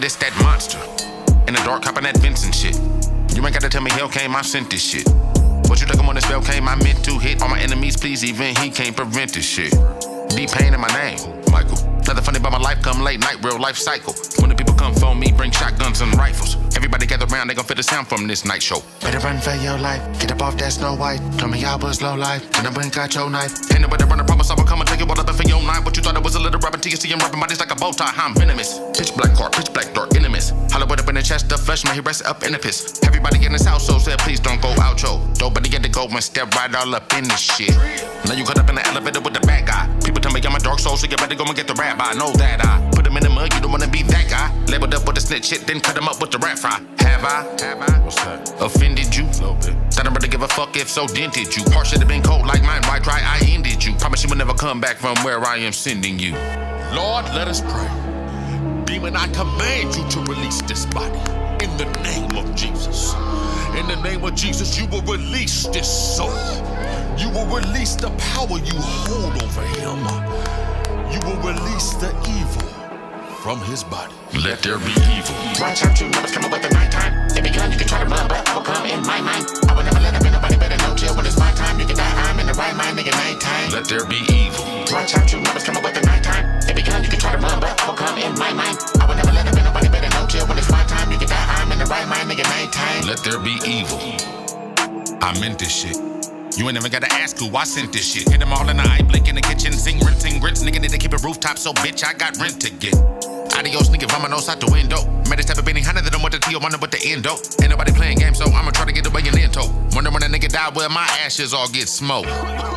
this that monster. In the dark, hopping that Vincent shit. You ain't gotta tell me hell came, I sent this shit. What you think I'm on this spell came, I meant to hit all my enemies, please, even he can't prevent this shit. Deep pain in my name, Michael. Nothing funny about my life, come late night, real life cycle. When the people come for me, bring shotguns and rifles. Everybody gather around, they gon' feel the sound from this night show. Better run for your life, get up off that Snow White. Told me I was low life, and I went got your knife. Ain't nobody run, I promise I will come and take you all up for your night. What you thought it was a little rapping till you see him rapping bodies like a bow tie, I'm venomous. Pitch black car, pitch black dark enemies. Hollywood up in the chest, the flesh, man, he rested up in the piss. Everybody in this house, so said please don't go outro. Nobody get to go and step right all up in this shit. Now you cut up in the elevator with the bad guy. People tell me I'm a dark soul, so you better go and get the rap. I know that I put him in the mud, you don't wanna be that guy. Labeled up with the snitch shit, then cut him up with the rat fry. Have I? What's that? Offended you? A little bit. I don't really give a fuck if so dented you. Heart should have been cold like mine, why dry I ended you. Promise you will never come back from where I am sending you. Lord, let us pray. Demon, I command you to release this body. In the name of Jesus. In the name of Jesus, you will release this soul. You will release the power you hold over him. You will release the evil from his body. Let there be evil. Watch out, you numbers coming with the nighttime. They be gun, you can try to run, but I will come in my mind. I will never let up in nobody better no chill. When it's my time, you can die, I'm in the right mind, nigga, nighttime. Let there be evil. Watch out, you numbers coming with the nighttime. They be gun, you can try to run, but I will come in my mind. I will never let up in nobody better no chill. When it's my time, you can die, I'm in the right mind, nigga, nighttime. Let there be evil. I meant this shit. You ain't even gotta ask who I sent this shit. Hit them all in the eye blink in the kitchen, sing rinsing grits. Nigga need to keep it rooftop, so bitch, I got rent to get. Adios, nigga, vamanos out the window. Made this type of Benny Hunter that I'm with the Tijuana with the endo. Ain't nobody playing games, so I'ma try to get away in into. Wonder when a nigga die, well, my ashes all get smoked.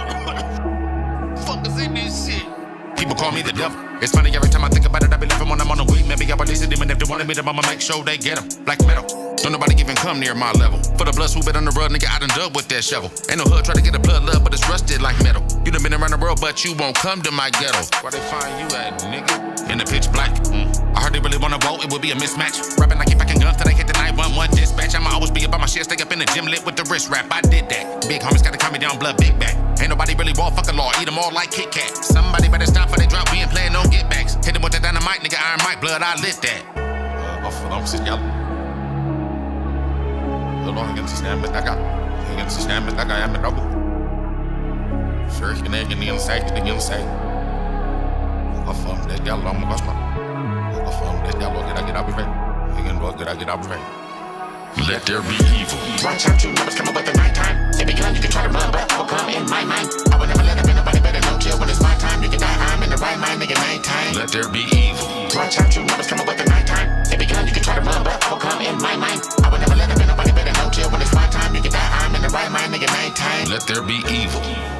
Fuck is in this shit? People call me the devil. It's funny every time I think about it, I be living when I'm on the weed. Maybe I release it, even if they wanted me to, I'ma make sure they get them. Black metal. Don't nobody even come near my level. For the blood swoop it on the road, nigga, I done dug with that shovel. Ain't no hood, try to get a blood love, but it's rusted like metal. You done been around the world, but you won't come to my ghetto. Where they find you at, nigga? In the pitch black. I heard they really wanna vote, it would be a mismatch. Rapping like fucking guns till they hit the 911 dispatch. I'ma always be about my shit, stay up in the gym lit with the wrist wrap. I did that. Big homies gotta calm me down, blood big back. Ain't nobody really raw, fucking law, eat them all like Kit Kat. Somebody better stop for they drop, we ain't playing no get backs. Hit them with the dynamite, nigga, Iron Mike, blood, I lit that. I'm sitting y'all. Lång systemet daga. Ingen systemet daga jag med dago. Sörken egen inside, det inside. Jag får det jag lång med gospel. Jag får det jag låg get up right. Ingen låg get up right. Let there be evil. Watch out, you numbers coming with the nighttime. They be gun, you can try to run, but I will come in my mind. I will never let up in nobody better no chill. When it's my time, you can die, I'm in the right mind, nigga, nighttime. Let there be evil. Watch out, you numbers coming with the nighttime. They be gun, you can try to run, but I will come in my mind. I will never let up in nobody better no chill. When it's my time, you can die, I'm in the right mind, nigga, nighttime. Let there be evil.